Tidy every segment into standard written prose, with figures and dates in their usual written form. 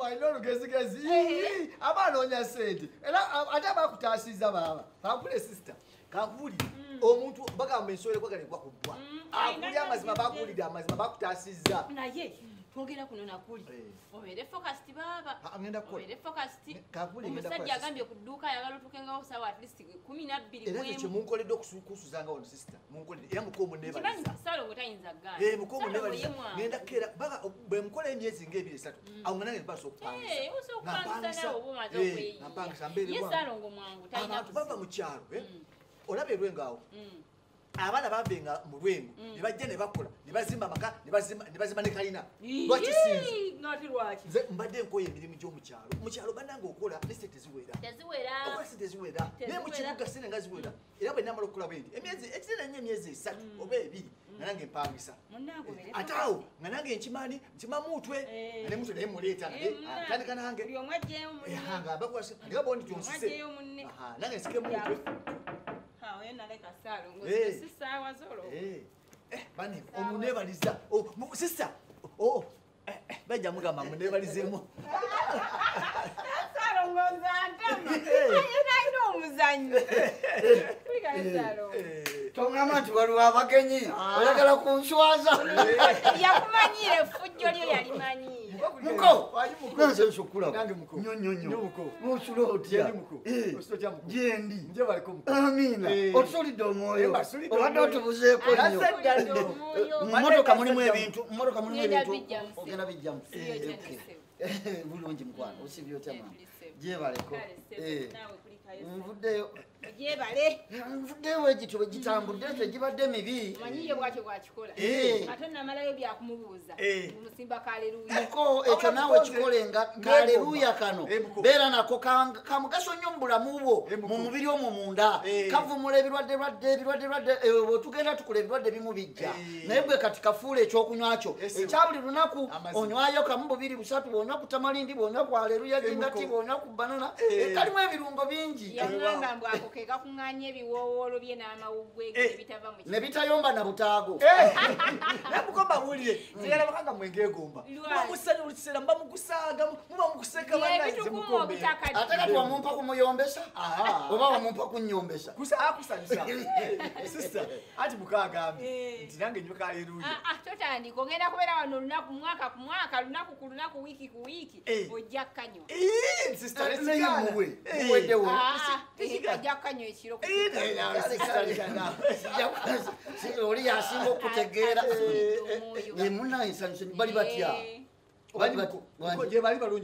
Baino lugezigezi. Abanonya sente. Era ate bakutasiza baba. Bakule sister. Kakuli omuntu bagamba ensole kwagale kwa kubwa. Akuli amazima bakulida amazima bakutasiza. Naye twogera kuno nakuli. Obere focused baba. Ngenda ko. Obere focused. Kakuli ngenda ko. Omusajja agambye ku dduuka ayagala otukengawo sawa at least 12 era kye munkoledde okusuzanga ono sister. Munkoledde era mukomo neba. Kimanyi salo ngotayinza gana. Mukomo neba. Ngenda kera baga bwe mukola emyezi ng'ebiri 3. Awo ngana ngenda baso kupangisa. Usokupangisa nawo obumaze okweyi. Napangisa mbere bwa. Yesalo ngo mwangu tayina. Abantu bava mu kyalo olabe lwengawo. Abana babenga mu lwengo ne bajja ne bakola ne bazimba maka ne bazimba ne kalina lwaki sinzi ngati lwaki nze mbadde enkoye emirimu gy'omukyalo mukyalo bannanga okola nesete ziwera okola sente ziwera naye mu kibuga sente nga ziwera era bwe namala okukola bwendi emyezi ekitera nnyo emyezi 3 oba 2 nga nange mpangisa ate awo nga nange nkimamutwe ne mutwe naye muleeta tandika nange nga bakwasa nga bondi tonsise nange nsike mutwe bane omunebaliza sister bajja mugamba munebalizemu tongamba nti waliwo abagenyi oyagala kunswaza yakumanyire effujjo lyo yalimanyiire muko nanze nsukula nyonyonyo nosula otya gyendi amina otusulidde omwoyo obadde otubuzeeko nnyo mumotoka mulimu ebintu ogenda bijjamu bulungi mukwano osibye otya mama gyebaleko nvuddeyo nvuddeyo wegiti wegitambudde tegibadde mibi manyiye bwakyo bwakikola ate namalayo byakumubuuza mumusimba kaleluya muko ekyo naawe kikolenga kaleluya kano beera nako kamugaso nnyo mu bulamu bwo mu mubiri omwo munda kavumula ebirwadde bwetugenda tukula ebirwadde bimu bijja naye bwe kati kafuula ekyokunywa kyo ekya buli lunaku onywayo kamu 2 3 bwonywa ku tamalindi bwonywa ku aleluya gingati bwonywa ku banana kalimu ebirungo bingi yagamba mbwako ke kakuŋŋaanya ebiwoowoolo bye n'amawuggwe ebitava mu ne bitayomba na butaago nabukomba bulire sigala bakanga mwengeegomba mumusanya buli kiseera mba mugusaaga muba muguseka bannaze mukombe ate kati wamumpa kumuyombesa oba wamumpa kunnyombesa akusanyusa sister ati mukagambye nti nange nnywe kaleluya totandika ogenda kubeera wano olunaku mwaka ku mwaka lunaku ku lunaku wiiki ku wiiki ojja kkanywa muwe muweddewo ajja kkanywa ekiro oli yasinga okutegeera munansanyuse bali batya bali balungi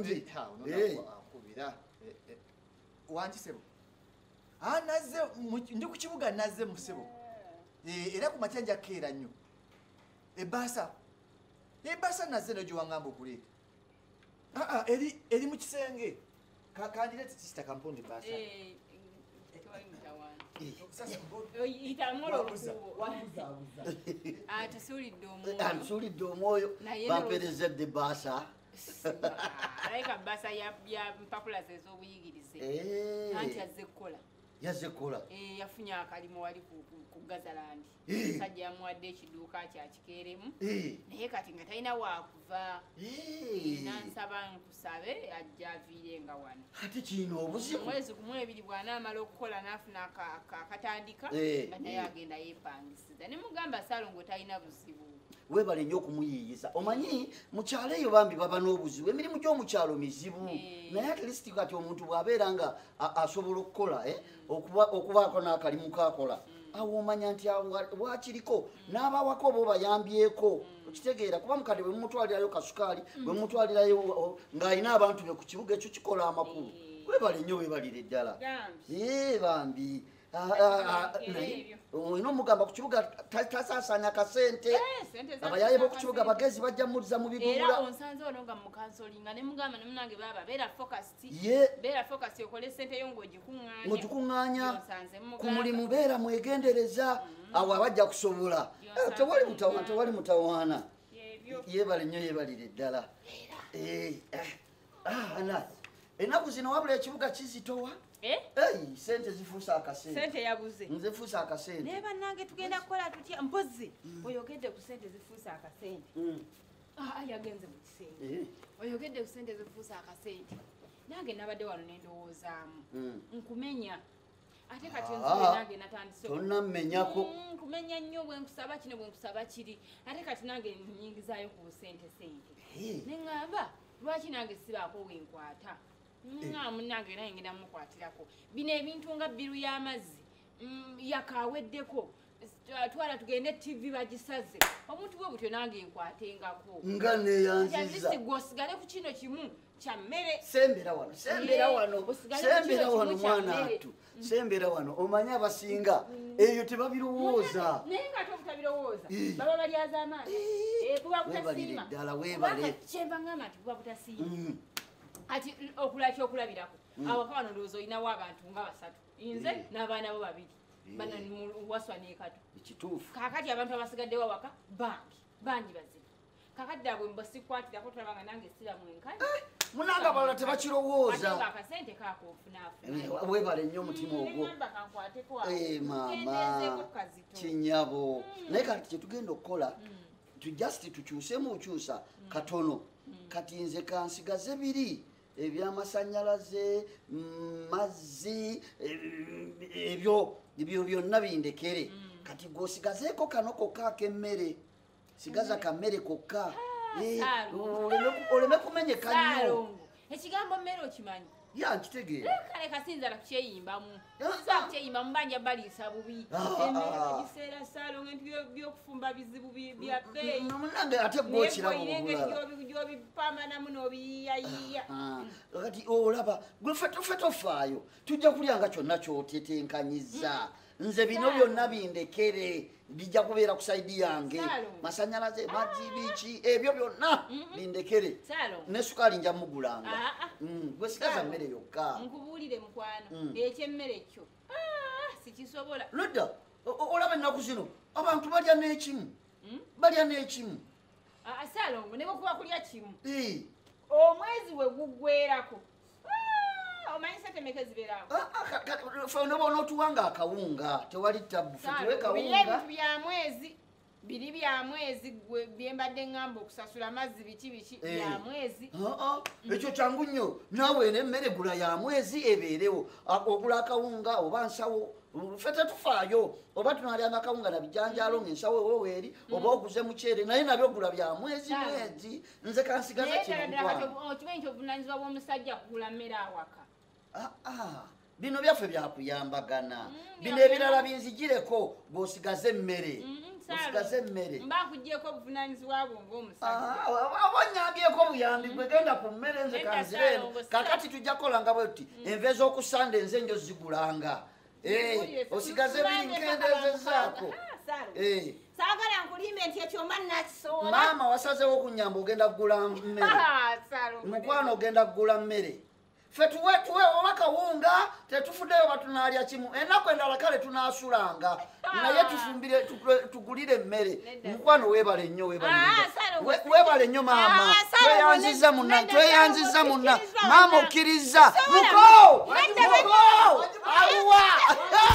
wankisebo nazze ndi ku kibuga nazze mu ssebo era ku makya njakkeera nnyo ebaasa nazze no gyewaŋŋamba okuleeta eri mu kisenge kandireeti kisita kampundi baasa atusuulidde omwoyo bamperezedde baasa alayika baasa ya mpapula ze ez'obuyigirize anti yazze kukola yafunye akalimu wali ku Gazalandi omusajja yamuwadde ekiduuka kyakikeeremu naye kati nga talina waakuva nansaba nkusabe ajja aviirenga wano ate kino obuzibu omwezi gumu 2 bw'anaamala okukola n'afuna akatandika nga naye agenda yeepangisiza ne mugamba Salongo talina buzibu webale nnyo okumuyiiyiza omanyi mukyalo eyo bambi baba n'obuzibu emirimu gy'omukyalo mizibu naye atleast kati omuntu bw'abeera nga asobola okukola okubaako n'akalimu kakola awo omanya nti wakiriko n'abawako oba obayambyeko okitegeera kuba mukadde bwe mumutwalirayo kasukaali bwe mumutwalirayo ng'alina abantu be ku kibuga ekyo kikola amakulu webale nnyo webalire ddala bambi olina omugamba ku kibuga tasaasaanya kasente abayaye b'oku kibuga bagezi bajja mmuliza mu bigula era onsanze ono nga mukansolinga ne mugamba ne munange baba beera focused okole sente yo ng'ogikuŋŋaanya ku mulimu beera mwegendereza awo abajja kusobola tewali mutawaana yeebale nnyo yeebalire ddala ennaku zino wabula ekibuga kizitowa sente zifuusa akasente sente yabuze nzifuusa akasente naye bannange tugenda kukola tutya mpozi oyogedde ku sente zifuusa akasente yagenze mu kisenge oyogedde ku ssente zifuusa akasente nange nabadde wano nendowoozaamu nkumenya ate kati nziwe nange natandise tonamenyako nkumenya nnyo bwenkusaba kino bwenkusaba kiri ate kati nange nyingizaayo ku sente neŋŋamba lwaki nange sibaako wenkwata munange naye ngenda mukwatirako bino ebintu nga bbiru y'amazzi yakaweddeko twala tugende TV bagisaze omuntu bwe butyo nange nkwatengako nga neyanziza gosigale ku kino kimu kya mmere sembera wano mwana atu sembera wano omanya abasinga eyo tebabirowooza naye nga tobutabirowooza baba balyaza amaani kuba butasiima ddala weebale kyemba ngamba nti kuba butasiima ati okulaki okulabirako awaka wano ndowooza olinawo abantu nga basatu nze n'abaana bo babiri waswa nekato ekituufu kakati abantu abasigaddewo awaka bangi bazibu kakati ddabwe mbasikwatiraako tulabanga nange sira mwenkani munanga abalala tebakirowooza akasente kakofunafuna webale nnyo omutima ogwo maama kinyabo naye kati kyetugenda okukola tujasti tukyusemu okyusa katono kati nze kansigaze biri ebyamasanyalaze mazzi ebyo byonna bindekere kati gosigazeeko kano kokka ak'emmere sigaza kammere kokka oleme kumenyeka nnyo ekigambo mmere okimanyi ya nkitegeera kale kasinzala kukyeyimbamu kukyeyimbamu banja baliisa bubi ekiseera saalonga ebintu byokufumba bizibu bya bbeeyi munange ate gwokiraba gyobipambanamu n'obiyiyayiya kati olaba gwe ffe tofaayo tujja kulyanga kyonna kyotetenkanyiza nze bino byonna bindekere bijja kubeera ku saidi yange masanyalaze mazzi biki ebyo byonna bindekere ne sukaali nja mugulanga gwe sigaza mmere yokka nkubuulire mukwano ekyemmere ekyo sikisobola nedda olaba ennaku zino abantu balya n'ekimu salongo ne bwekuba kulya kimu omwezi we guggwerako omanyi sente mmeka ezibeerako fe onoba onootuwanga akawunga tewali tabu fe tuwe kawunga ebintu bya mwezi biri bya mwezi byembadde ngamba okusasula amazzi biki bya mwezi ekyo kyangu nnyo naawe n'emmere gula ya mwezi ebeerewo ogula akawunga oba nsawo ffe tetufaayo oba tunalyanga akawunga na bijanjalo ng'ensawo ewoweeri oba oguze muceere naye nabyo gula bya mwezi nze kansigaza kimukimanyi nti obuvunaanyizibwa bw'omusajja kugula mmere awaka bino byaffe byakuyambagana bino ebirala binzigireko bw'osigaze emmere mbakugyeko obuvunaanyizibwa bwo ng'omusajja obanyambyeko obuyambi gwe genda ku mmere nze kanzireeno kakati tujja kukolanga bwe tuti enva ez'okusanda enze njo zigulanga osigaze biri nkendeezezaako saagala nkulimbe nti ekyo mba nakisoola maama wasazewo okunyamba ogenda kugula mmere mukwano ogenda kugula mmere ffe tuwe oba kawunga tetufuddeyo batunaalya kimu ennaku endala kale tunaasulanga naye tufumbire tugulire emmere mukwano weebale nnyo weebale nnyo maama tweyanziza munna maama okkiriza muko awuwa